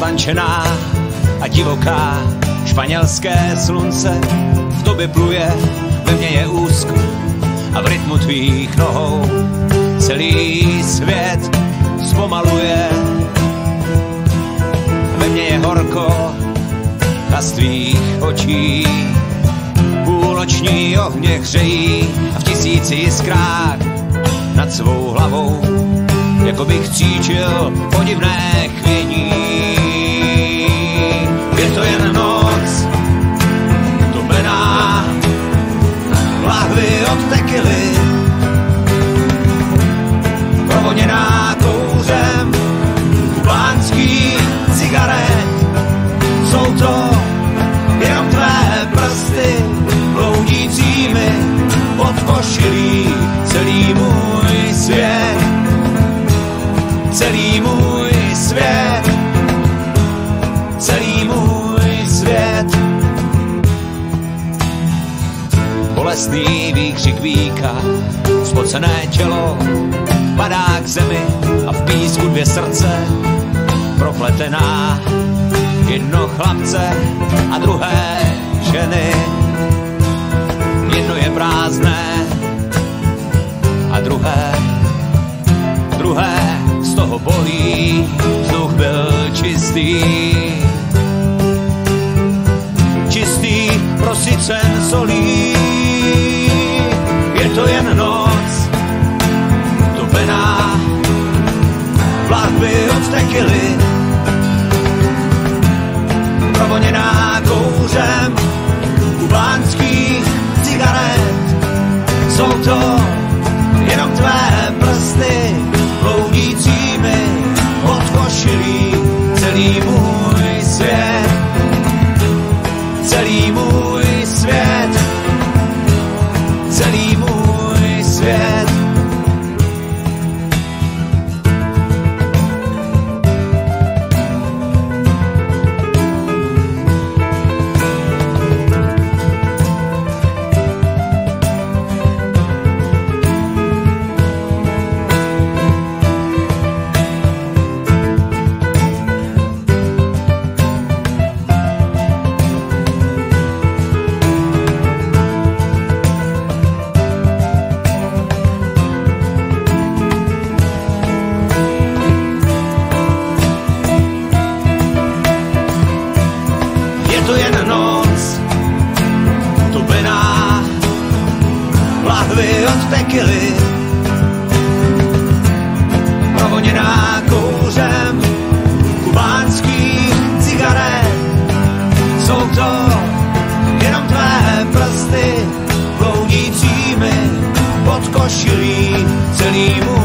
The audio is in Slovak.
zvančená a divoká, španělské slunce v tobě pluje, ve mně je úzko a v rytmu tvých nohou celý svět zpomaluje. Ve mně je horko a z tvých očí půlnoční ohně hřejí a v tisíci jiskrách nad svou hlavou jako bych cítil podivné chvění. Je to jen noc topená, lahvy od tekily, provoněná kouřem kubánských cigaret. Jsou to jenom tvé prsty bloudícími pod košilí celý můj svět. Celý můj svět, celý můj svět. Bolestný výkřik víka, spocené tělo padá k zemi a v písku dvě srdce propletená. Jedno chlapce a druhé ženy. Jedno je prázdné a druhé z toho bolí, vzduch byl čistý. Čistý, prosycen solí. Je to jen noc topená, plavby od tekily, provoněná kouřem kubánských cigaret. Jsou to jenom tvé prsty bloudícími pod košilí celý můj svět. Celý můj svět. Celý můj svět. Je to jen noc topená, lahvy od tekily, provoněná kouřem kubánských cigaret. Jsou to jenom tvé prsty bloudícími pod košilí celý můj